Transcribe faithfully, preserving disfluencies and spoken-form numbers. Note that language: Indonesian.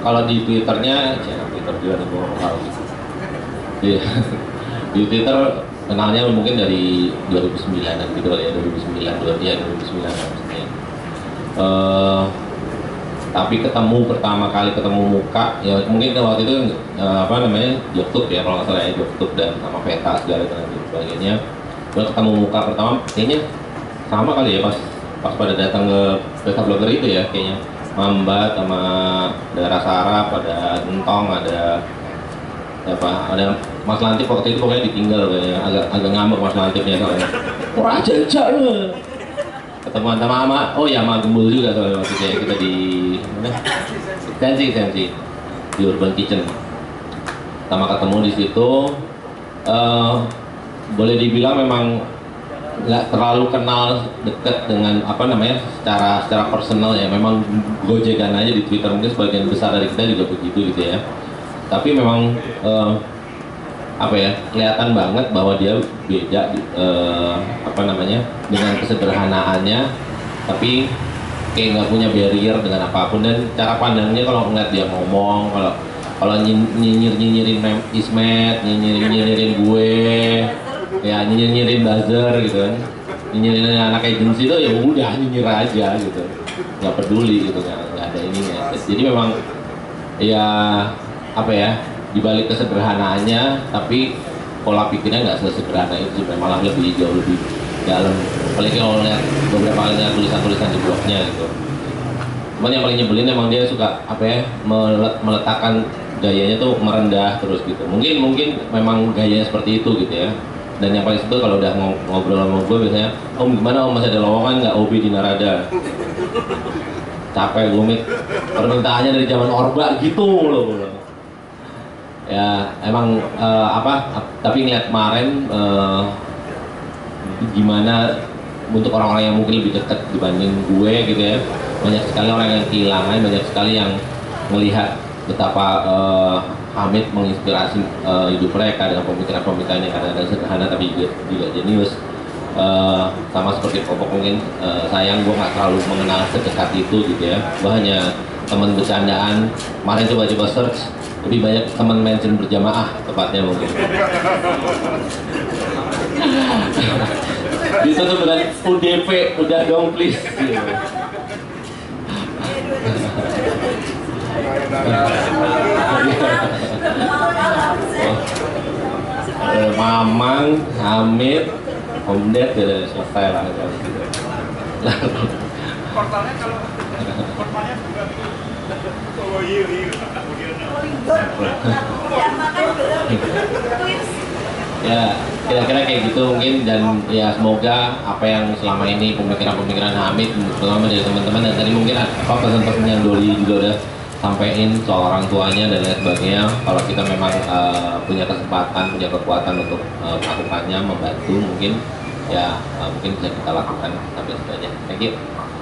kalau di Twitternya, ya Twitter juga ada beberapa hal gitu. Di, di Twitter kenalnya mungkin dari dua ribu sembilan gitu ya, dua ribu sembilan, dua ribu sembilan maksudnya. Uh, tapi ketemu pertama kali ketemu muka, ya mungkin waktu itu uh, apa namanya YouTube ya kalau nggak salah ya, YouTube dan sama peta segala dan sebagainya. Baru ketemu muka pertama, kayaknya sama kali ya pas pas pada datang ke pesta blogger itu ya kayaknya. Mambat sama ada Rasa Arab, ada Entong, ada apa, ada Mas Lantip waktu itu pokoknya ditinggal kayaknya, agak agak ngambek Mas Lantipnya soalnya. Wah aja aja lu. Ketemuan sama ama, oh ya sama Gembul juga soalnya waktu itu ya, kita di mana? Sensi Sensi di Urban Kitchen. Sama ketemu di situ, uh, boleh dibilang memang nggak terlalu kenal deket dengan apa namanya secara secara personal ya, memang gojekan aja di Twitter, mungkin sebagian besar dari kita juga begitu gitu ya. Tapi memang uh, apa ya, kelihatan banget bahwa dia beda uh, apa namanya dengan kesederhanaannya, tapi kayak nggak punya barrier dengan apapun, dan cara pandangnya kalau ngeliat dia ngomong, kalau kalau nyinyir nyinyirin Ismet, nyinyir nyinyirin gue, ya nyinyir nyinyirin buzzer gitu kan, nyinyirin anak agensi itu ya udah nyinyir aja gitu, nggak peduli gitu, nggak nggak ada ininya. Jadi memang ya apa ya, dibalik kesederhanaannya tapi pola pikirnya nggak sesederhana itu, malah lebih jauh lebih dalam. Apalagi kalau lihat beberapa kali lihat tulisan-tulisan di blognya gitu. Cuman yang paling nyebelin emang dia suka apa ya, meletakkan gayanya tuh merendah terus gitu. Mungkin mungkin memang gayanya seperti itu gitu ya. Dan yang paling sebel kalau udah ngobrol sama gue biasanya, om gimana om, masih ada lowongan nggak O B di Narada? Capek gue, mit permintaannya dari zaman Orba gitu loh. Ya emang uh, apa, tapi ngeliat kemarin uh, gimana untuk orang-orang yang mungkin lebih dekat dibanding gue gitu ya, banyak sekali orang yang kehilangan, banyak sekali yang melihat betapa uh, Hamid menginspirasi uh, hidup mereka dengan pemikiran-pemikiran yang kadang-kadang sederhana tapi juga, juga jenius. Uh, sama seperti Popok mungkin, uh, sayang gue nggak terlalu mengenal sedekat itu gitu ya, gue hanya teman bercandaan. Kemarin coba-coba search, lebih banyak teman mention berjamaah tepatnya mungkin. Ditutup dengan U D P, udah dong please. Mamang, Hamid, Om Ded udah selesai lah. Portalnya kalau portalnya juga oh iya iya. Ya kira-kira kayak gitu mungkin, dan ya semoga apa yang selama ini pemikiran-pemikiran Hamid terutama dari teman-teman, dan tadi mungkin apa pesan-pesan yang Doli juga udah sampaikan soal orang tuanya dan lain sebagainya, kalau kita memang uh, punya kesempatan, punya kekuatan untuk uh, melakukannya, membantu mungkin ya uh, mungkin bisa kita lakukan sampai situ aja. Thank you.